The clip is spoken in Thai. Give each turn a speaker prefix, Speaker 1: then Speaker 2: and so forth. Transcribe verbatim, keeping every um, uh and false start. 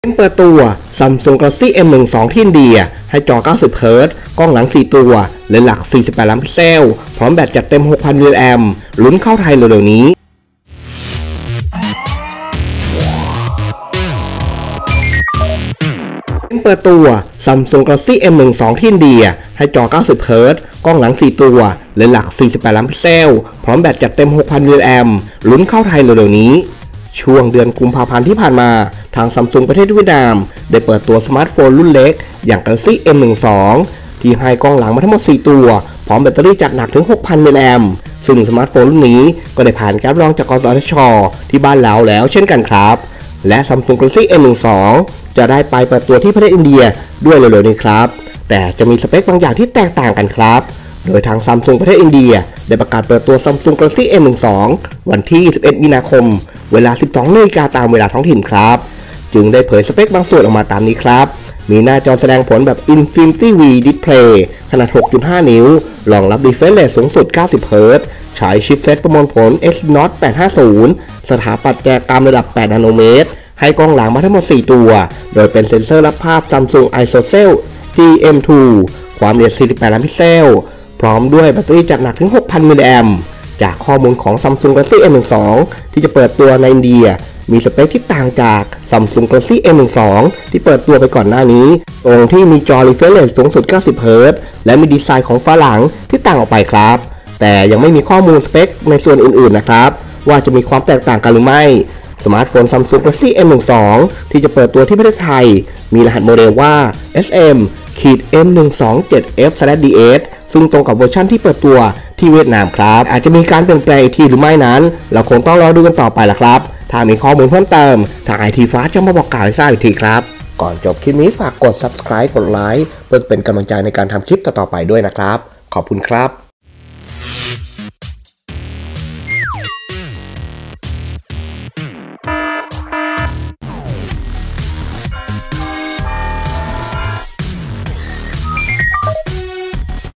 Speaker 1: เปิดตัว Samsung Galaxy เอ็ม สิบสอง ที่อินเดียให้จอ เก้าสิบ เฮิร์ตซ์ กล้องหลัง สี่ ตัวเลนส์หลัก สี่สิบแปด ล้านพิกเซล พร้อมแบตจัดเต็ม หกพัน มิลลิแอมป์ลุ้นเข้าไทยเร็วๆนี้เปิดตัว Samsung Galaxy เอ็ม สิบสอง ที่อินเดียให้จอ เก้าสิบ เฮิร์ตซ์ กล้องหลัง สี่ ตัวเลนส์หลัก สี่สิบแปด ล้านพิกเซล พร้อมแบตจัดเต็ม หกพัน มิลลิแอมป์ลุ้นเข้าไทยเร็วๆนี้ช่วงเดือนกุมภาพันธ์ที่ผ่านมาทาง Samsung ประเทศเวียดนามได้เปิดตัวสมาร์ทโฟนรุ่นเล็กอย่าง Galaxy เอ็ม สิบสอง ที่ให้กล้องหลังมาทั้งหมด สี่ ตัวพร้อมแบตเตอรี่จัดหนักถึง หกพัน มิลลิแอมป์ซึ่งสมาร์ทโฟนรุ่นนี้ก็ได้ผ่านการรับรองจากกสทช.ที่บ้านเราแล้วเช่นกันครับและ Samsung Galaxy เอ็ม สิบสอง จะได้ไปเปิดตัวที่ประเทศอินเดียด้วยเร็วๆนี้ครับแต่จะมีสเปคบางอย่างที่แตกต่างกันครับโดยทาง Samsung ประเทศอินเดียได้ประกาศเปิดตัว Samsung Galaxy เอ็ม สิบสอง วันที่ยี่สิบเอ็ดมีนาคมเวลา สิบสองนาฬิกาตามเวลาท้องถิ่นครับจึงได้เผยสเปคบางส่วนออกมาตามนี้ครับมีหน้าจอแสดงผลแบบ Infinity V Display ขนาด หกจุดห้า นิ้วรองรับ Refresh Rate สูงสุด เก้าสิบ เฮิร์ตซ์ใช้ชิปเซตประมวลผล Exynos แปดห้าศูนย์ สถาปัตย์แกนกลางระดับ แปด นาโนเมตรให้กล้องหลังมาทั้งหมด สี่ ตัวโดยเป็นเซ็นเซอร์รับภาพ Samsung ISOCELL จี เอ็ม ทู ความละเอียด สี่สิบแปด ล้านพิกเซลพร้อมด้วยแบตเตอรี่จัดหนักถึง หกพัน มิลลิแอมป์จากข้อมูลของ Samsung Galaxy เอ็ม สิบสอง ที่จะเปิดตัวในอินเดียมีสเปคที่ต่างจาก Samsung Galaxy เอ็ม สิบสอง ที่เปิดตัวไปก่อนหน้านี้ตรงที่มีจอ Refresh Rate สูงสุด เก้าสิบ เฮิร์ตซ์และมีดีไซน์ของฝาหลังที่ต่างออกไปครับแต่ยังไม่มีข้อมูลสเปคในส่วนอื่นๆนะครับว่าจะมีความแตกต่างกันหรือไม่สมาร์ทโฟน Samsung Galaxy เอ็ม สิบสอง ที่จะเปิดตัวที่ประเทศไทยมีรหัสโมเดลว่า เอส เอ็ม เอ็ม หนึ่งสองเจ็ด เอฟ ดี เอส ซึ่งตรงกับเวอร์ชันที่เปิดตัวที่เวียดนามครับอาจจะมีการเปลี่ยนแปลงอีกทีหรือไม่นั้นเราคงต้องรอดูกันต่อไปละครับถ้ามีข้อมูลเพิ่มเติมทาง ไอ ที Fast จะมาบอกกล่าวให้ทราบอีกทีครับก่อนจบคลิปนี้ฝากกด Subscribe กดไลค์เพื่อเป็นกำลังใจในการทำคลิปต่อๆไปด้วยนะครับขอบคุณครับ